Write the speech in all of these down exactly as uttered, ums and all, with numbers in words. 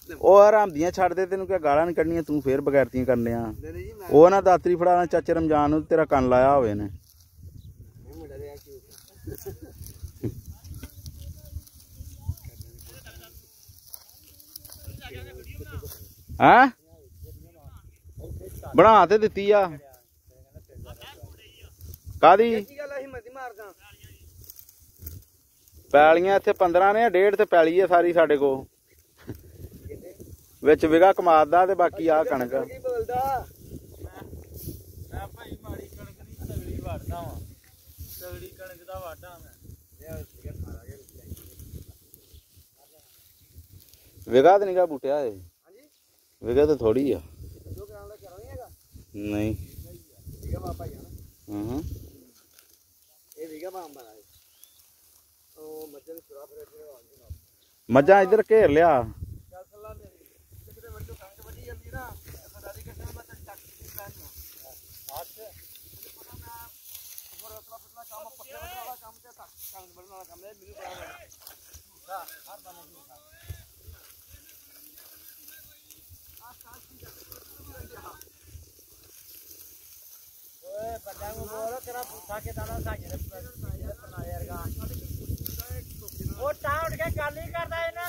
ਉਹ ਹਰਾਮਦੀਆਂ ਛੱਡ ਦੇ, ਤੈਨੂੰ ਕਿਆ ਗਾਲਾਂ ਨਹੀਂ ਕੱਢਣੀਆਂ, ਤੂੰ ਫੇਰ ਬਗੈਰਤੀਆਂ ਕਰਨੇ ਆ। ਉਹ ਨਾ ਦਾਤਰੀ ਫੜਾਣਾ ਚਾਚੇ ਰਮਜ਼ਾਨ ਨੂੰ, ਤੇਰਾ ਕੰਨ ਲਾਇਆ ਹੋਵੇ ਨੇ। ਹੈਂ ਬਣਾ ਤੇ ਦਿੱਤੀ ਆ ਕਾਦੀ ਪੈਲੀਆਂ ਇੱਥੇ ਪੰਦਰਾਂ ਨੇ, ਡੇਢ ਤੇ ਪੈਲੀ ਆ ਸਾਰੀ ਸਾਡੇ ਕੋਲ, ਵਿੱਚ ਵਿਗਾ ਕਮਾਦ ਦਾ ਤੇ ਬਾਕੀ ਆ ਕਣਕ। ਵਿਗਾ ਤੇ ਨੀਗਾ ਬੂਟਿਆ ਇਹ, ਵਿਗਾ ਤੇ ਥੋੜੀ ਆ ਨਹੀਂ। ਹੂੰ ਮੱਝਾਂ ਇੱਧਰ ਘੇਰ ਲਿਆ। ਉਹ ਤਾਂ ਉੱਠ ਕੇ ਗੱਲ ਹੀ ਕਰਦਾ ਇਹਨਾਂ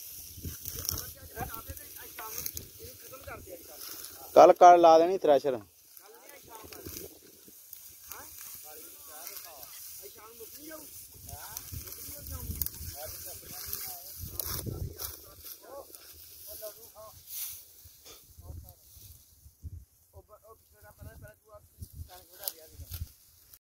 ਕੱਲ ਕੱਲ ਲਾ ਦੇਣੀ ਥ੍ਰੈਸ਼ਰ।